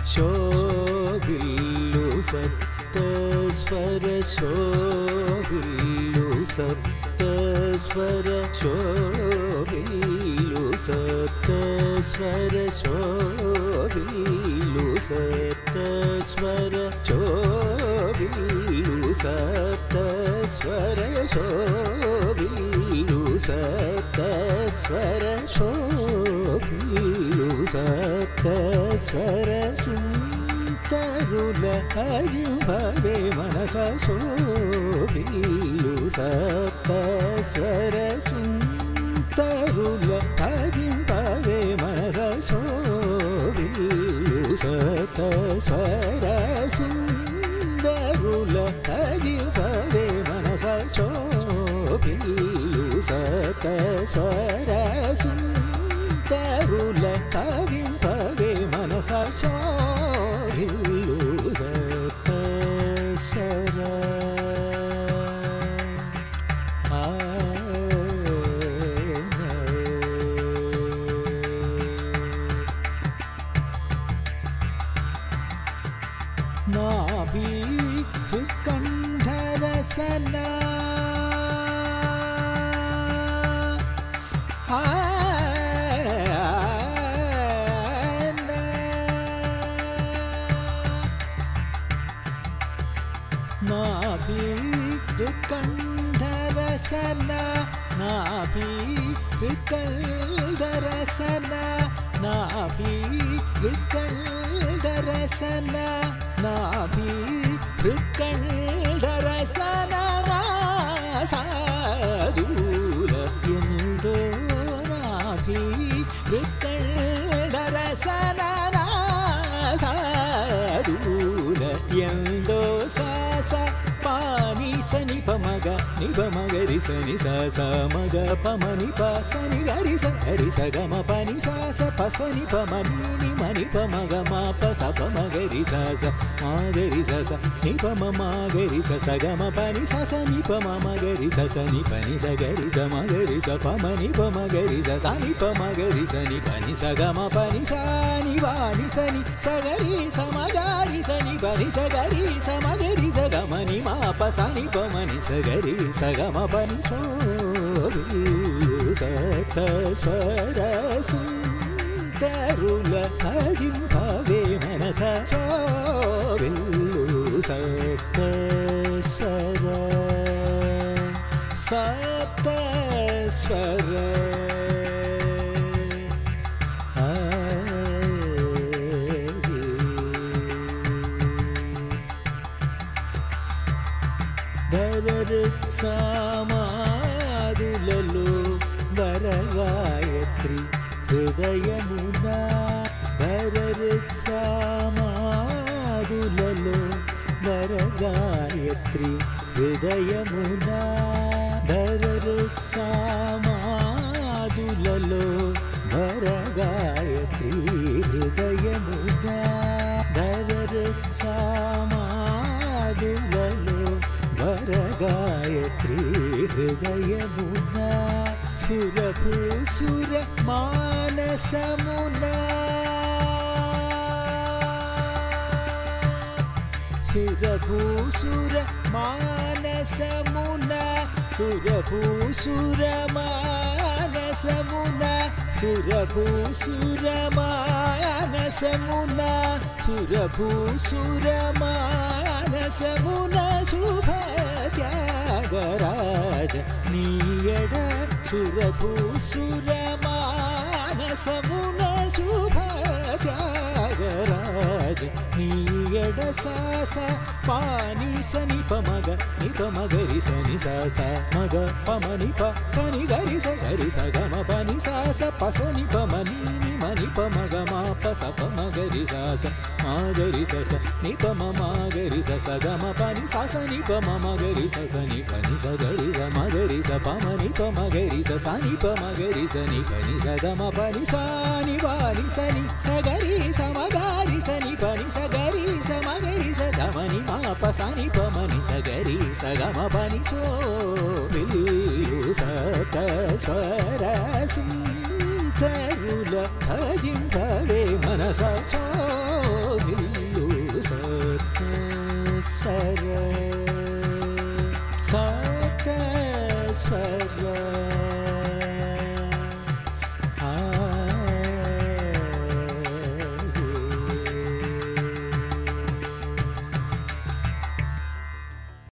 शोभिल्लु सप्तस्वर शोभिल्लु सप्तस्वर शोभिल्लु सप्तस्वर शोभिल्लु सप्तस्वर शोभिल्लु सप्तस्वर शोभिल्लु सप्तस्वर शोभिल्लु सप्तस्वर सुंदरुल अजिंभवे मनस शोभिल्लु सप्तस्वर सुंदरुल अजिंभवे मनस शोभिल्लु सप्तस्वर सुंदरुल अजिंभवे मनस शोभिल्लु सप्तस्वर सुंदरुल अजिंभवे मनस शोभिल्लु सप्तस्वर नाभि हृत्कण्ठरसना नाभि हृत्कण्ठरसना नाभि हृत्कण्ठरसना नाभि हृत्कण्ठरसना नाभि हृत्कण्ठरसना साधूर यन्दो नाभि हृत्कण्ठरसना साधूर यन्दो सा पानी सनि पमग निपमगरि सनि सा मग पमनि प सनि गरि स गम पनि सा पसनि पमनि मनि पमग मा प स पमगरि सा मगरि स निपम मगरि स गम पनि सा नि पम मगरि स नि पनि स गरि स मगरि स पमनि पमगरि स नि पमगरि स नि पनि स गम पनि सा नि वानि सनि स गरि स मगरि स नि पनि स गरि स मगरि स गमनि मा पसनि पमनि स गरि स गम पनि शोभिल्लु सप्तस्वर सुंदरुल अजिंभवे मनस शोभिल्लु सप्तस्वर सप्तस्वर सामादुలలో వరగాయత్రి హృదయమున సామాదులలో వరగాయత్రి హృదయమున సామాదులలో వరగాయత్రి హృదయమున సామాదులలో వరగాయత్రి హృదయమున సురభూసుర మానసమున సురభూసుర మానసమున సురభూసుర మానసమున సురభూసుర మానసమున సురభూసుర మానసమున శుభ త్యాగరాజ నీయడ సురభూసుర మానసమున శుభ త్యాగరాజ నీయడ సాస పాని సని పమగ నిపమగరి సని సాస మగ పమని ప సని గరి స గమ పని సాస పసని పమని మని పమగ మా పస పమగరి సాస మాగరి సస నిపమ మాగరి సస గమ పని సాస నిపమ మగరి సస ని పని స గరి స మగరి స పమని పమగరి స ని పమగరి స ని పని స గమ పని సా ని వాని సని స గరి స మగరి స ని పని స గరి స మగరి స గమని మా పసని పమని స గరి స గమ పని శోభిల్లు సప్తస్వర సుందరుల అజింభవే మనస శోభిల్లు स्वर सप्त स्वर